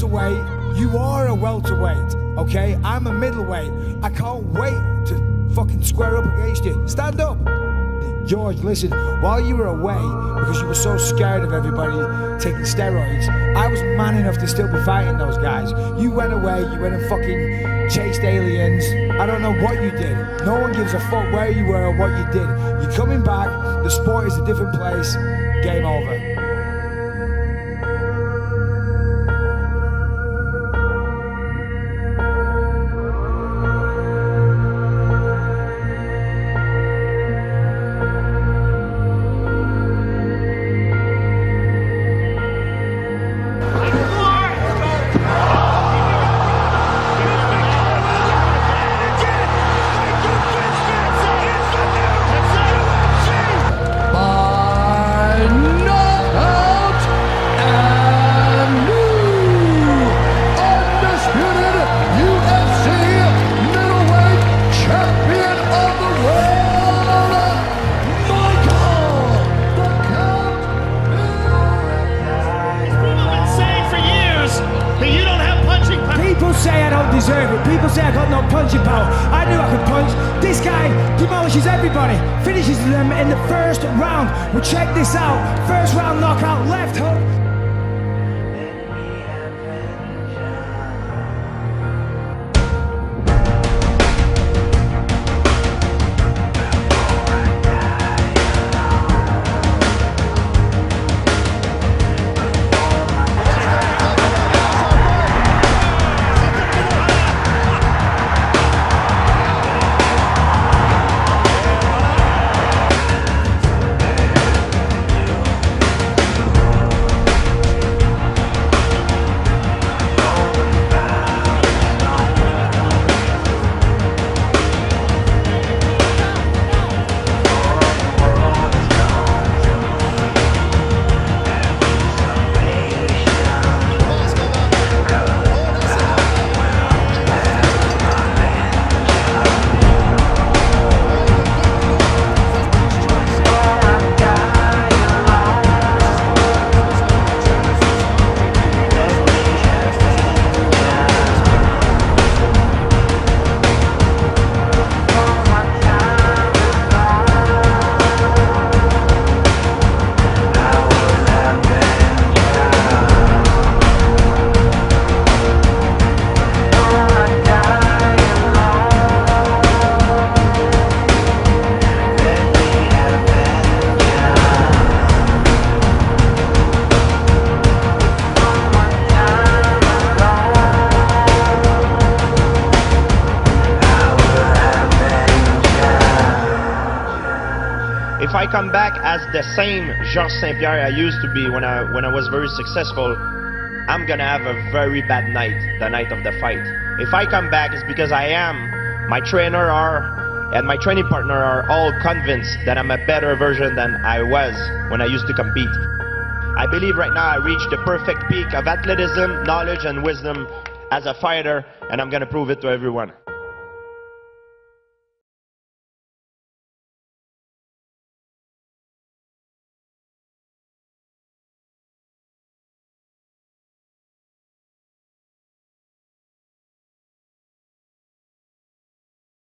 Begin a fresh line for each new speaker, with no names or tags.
welterweight, you are a welterweight, okay? I'm a middleweight. I can't wait to fucking square up against you. Stand up. George, listen, while you were away, because you were so scared of everybody taking steroids, I was man enough to still be fighting those guys. You went away, you went and fucking chased aliens. I don't know what you did. No one gives a fuck where you were or what you did. You're coming back, the sport is a different place, game over. People say I don't deserve it. People say I got no punching power. I knew I could punch. This guy demolishes everybody. Finishes them in the first round. Well, check this out. First round knockout, left hook.
If I come back as the same Georges St-Pierre I used to be when I was very successful, I'm gonna have a very bad night, the night of the fight. If I come back, it's because I am, my trainer and my training partner are all convinced that I'm a better version than I was when I used to compete. I believe right now I reached the perfect peak of athleticism, knowledge, and wisdom as a fighter, and I'm gonna prove it to everyone.